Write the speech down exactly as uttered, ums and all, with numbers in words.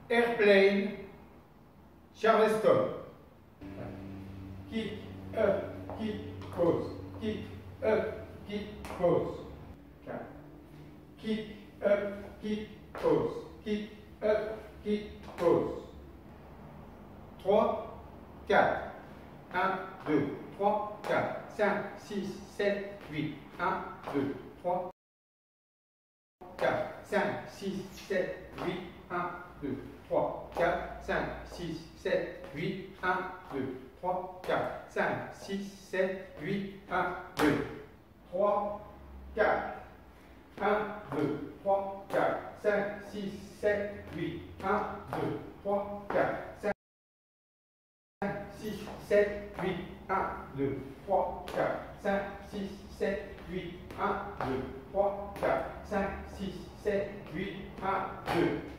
Airplane, Charleston. Kick, up, kick, pause. Kick, up, kick, pause. quatre. Kick, up, kick, pause. Kick, up, kick, pause. trois, quatre. un, deux, trois, quatre, cinq, six, sept, huit. un, deux, trois, quatre, cinq, six, sept, huit. un, deux, trois, quatre, cinq, six, sept, huit. un, deux, trois, quatre, cinq, six, sept, huit. un, deux, trois, quatre. un, deux, trois, quatre, cinq, six, sept, huit. un, deux, trois, quatre, cinq, six, sept, huit. un, deux, trois, quatre, cinq, six, sept, huit. un, deux, trois, quatre, cinq, six, sept, huit. un, deux.